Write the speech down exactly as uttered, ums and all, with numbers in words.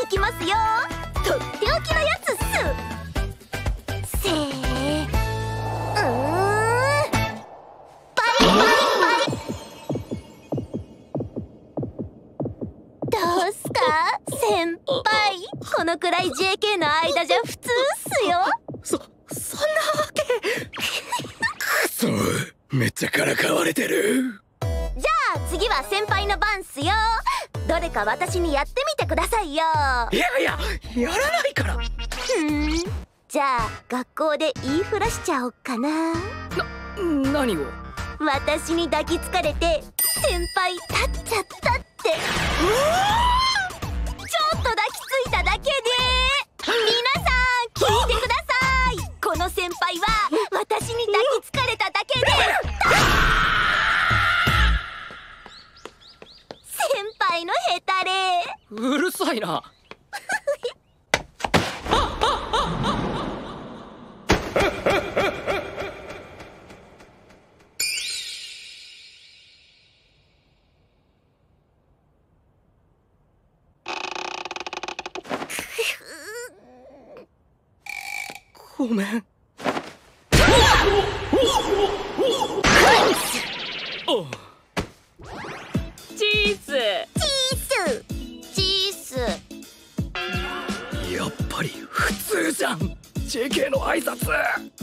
おきますよ。とっておきのやつっす。せーうーんバリバリバリ。どうすか先輩、このくらい ジェーケー の間じゃ普通っすよ。 そそんなわけくそ、めっちゃからかわれてる。 じゃあ次は先輩の番っすよ。どれか私にやってみてくださいよ。 いやいや、やらないから。 ふーん、じゃあ学校で言いふらしちゃおっかな。 な、何を？ 私に抱きつかれて先輩立っちゃったって。ちょっと抱きついただけで。皆さん聞いてください。この先輩は私に抱きつかれただけで先輩のヘタレ。 うるさいな。ごめん。おう。 チーズ。 チースチース。 やっぱり普通じゃん ジェーケー の挨拶。